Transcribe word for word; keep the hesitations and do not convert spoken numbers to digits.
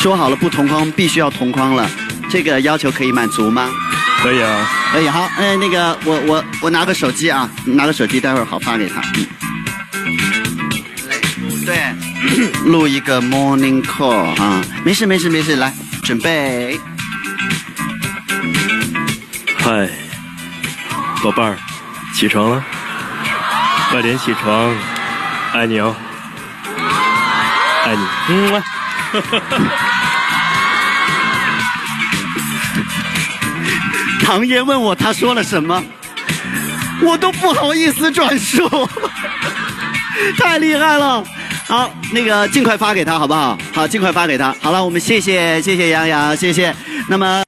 说好了不同框必须要同框了，这个要求可以满足吗？ 可以啊。 可以，好，哎，那个我我我拿个手机啊，拿个手机，待会儿好发给他。嗯，对，录一个 morning call 啊，没事没事没事，来准备。 嗨，宝贝儿，起床了，快点起床，爱你哦，爱你，嗯啊。 唐嫣问我他说了什么，我都不好意思转述，太厉害了。好，那个尽快发给他好不好？好，尽快发给他。好了，我们谢谢谢谢杨洋，谢谢。那么。